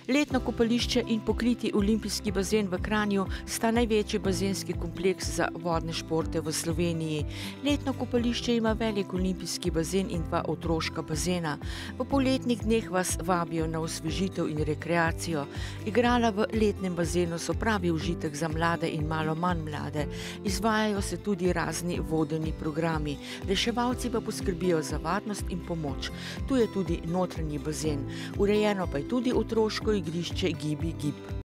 Letno kopališče in pokriti olimpijski bazen v Kranju sta največji bazenski kompleks za vodne športe v Sloveniji. Letno kopališče ima velik olimpijski bazen in 2 otroška bazena. V poletnih dneh vas vabijo na osvežitev in rekreacijo. Igrala v letnem bazenu so pravi užitek za mlade in malo manj mlade. Izvajajo se tudi razni vodeni programi. Reševalci pa poskrbijo za varnost in pomoč. Tu je tudi notranji bazen. Urejeno pa je tudi otroško igrišče Gibi Gib.